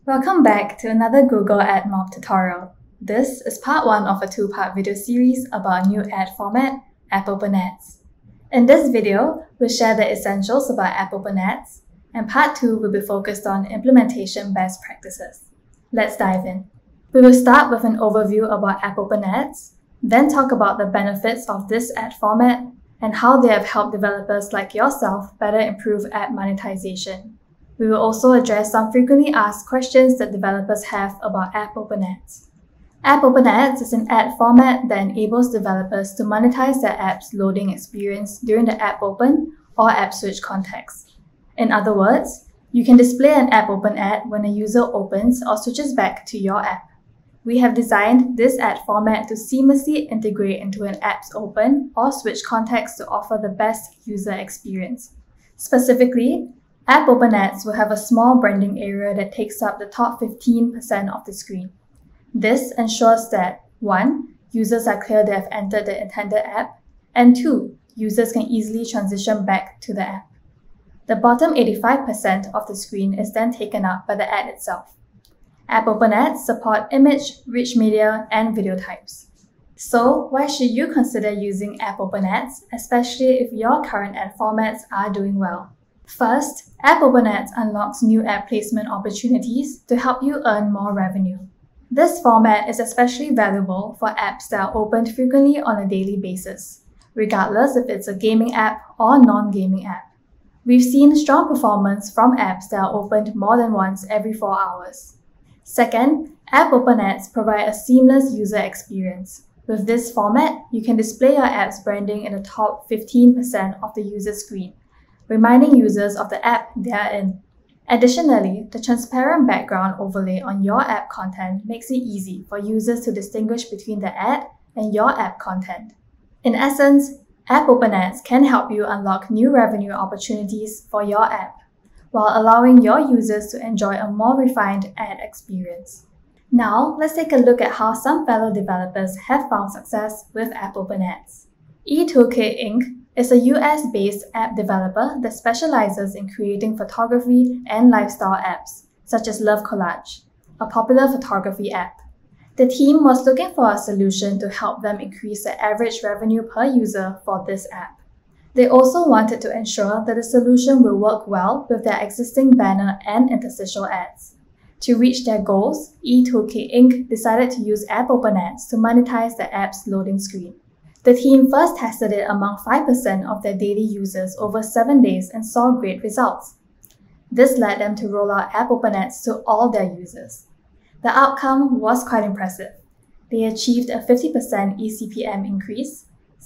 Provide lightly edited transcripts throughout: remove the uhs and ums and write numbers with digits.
Welcome back to another Google AdMob tutorial. This is part 1 of a 2-part video series about a new ad format, App Open Ads. In this video, we'll share the essentials about App Open Ads, and part 2 will be focused on implementation best practices. Let's dive in. We will start with an overview about App Open Ads, then talk about the benefits of this ad format and how they have helped developers like yourself better improve ad monetization. We will also address some frequently asked questions that developers have about App Open Ads. App Open Ads is an ad format that enables developers to monetize their app's loading experience during the app open or app switch context. In other words, you can display an App Open ad when a user opens or switches back to your app. We have designed this ad format to seamlessly integrate into an app's open or switch context to offer the best user experience. Specifically, App Open Ads will have a small branding area that takes up the top 15% of the screen. This ensures that 1. Users are clear they have entered the intended app, and 2. Users can easily transition back to the app. The bottom 85% of the screen is then taken up by the ad itself. App Open Ads support image, rich media, and video types. So, why should you consider using App Open Ads, especially if your current ad formats are doing well? First, App Open Ads unlocks new ad placement opportunities to help you earn more revenue. This format is especially valuable for apps that are opened frequently on a daily basis, regardless if it's a gaming app or non-gaming app. We've seen strong performance from apps that are opened more than once every 4 hours. Second, App Open Ads provide a seamless user experience. With this format, you can display your app's branding in the top 15% of the user screen, reminding users of the app they are in. Additionally, the transparent background overlay on your app content makes it easy for users to distinguish between the ad and your app content. In essence, App Open Ads can help you unlock new revenue opportunities for your app, while allowing your users to enjoy a more refined ad experience. Now, let's take a look at how some fellow developers have found success with App Open Ads. eToolkit Inc. is a US-based app developer that specializes in creating photography and lifestyle apps, such as Love Collage, a popular photography app. The team was looking for a solution to help them increase the average revenue per user for this app. They also wanted to ensure that the solution will work well with their existing banner and interstitial ads. To reach their goals, eToolkit Inc. decided to use App Open Ads to monetize the app's loading screen. The team first tested it among 5% of their daily users over 7 days and saw great results. This led them to roll out App Open Ads to all their users. The outcome was quite impressive. They achieved a 50% eCPM increase,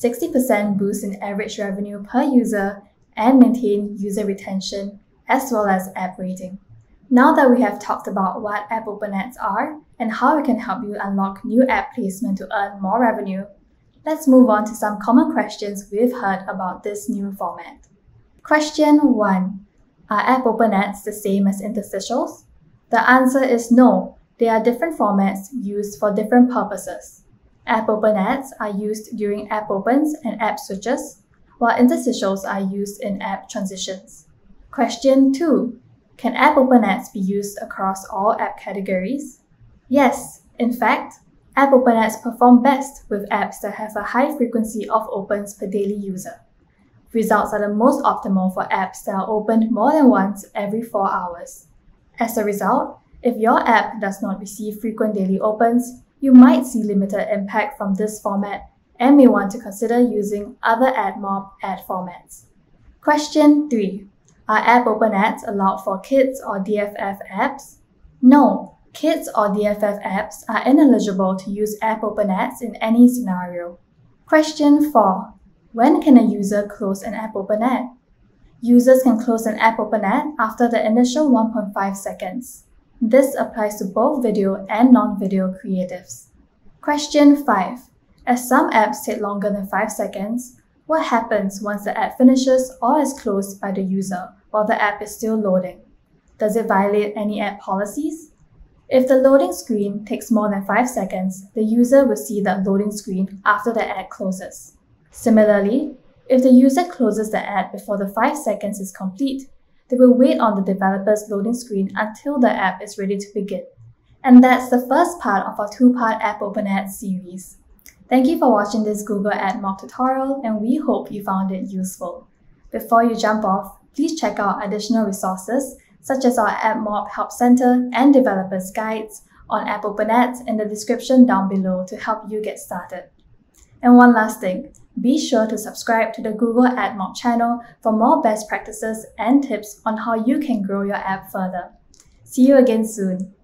60% boost in average revenue per user, and maintained user retention as well as app rating. Now that we have talked about what App Open Ads are and how it can help you unlock new app placement to earn more revenue, let's move on to some common questions we've heard about this new format. Question 1. Are App Open Ads the same as interstitials? The answer is no. They are different formats used for different purposes. App Open Ads are used during app opens and app switches, while interstitials are used in app transitions. Question 2. Can App Open Ads be used across all app categories? Yes, in fact, App Open Ads perform best with apps that have a high frequency of opens per daily user. Results are the most optimal for apps that are opened more than once every 4 hours. As a result, if your app does not receive frequent daily opens, you might see limited impact from this format and may want to consider using other AdMob ad formats. Question 3. Are App Open Ads allowed for kids or DFF apps? No. Kids or DFF apps are ineligible to use App Open Ads in any scenario. Question 4. When can a user close an App Open Ad? Users can close an App Open Ad after the initial 1.5 seconds. This applies to both video and non-video creatives. Question 5. As some apps take longer than 5 seconds, what happens once the ad finishes or is closed by the user while the app is still loading? Does it violate any app policies? If the loading screen takes more than 5 seconds, the user will see the loading screen after the ad closes. Similarly, if the user closes the ad before the 5 seconds is complete, they will wait on the developer's loading screen until the app is ready to begin. And that's the first part of our two-part App Open Ads series. Thank you for watching this Google AdMob tutorial, and we hope you found it useful. Before you jump off, please check out additional resources such as our AdMob Help Center and Developers Guides on App Open Ads in the description down below to help you get started. And one last thing, be sure to subscribe to the Google AdMob channel for more best practices and tips on how you can grow your app further. See you again soon.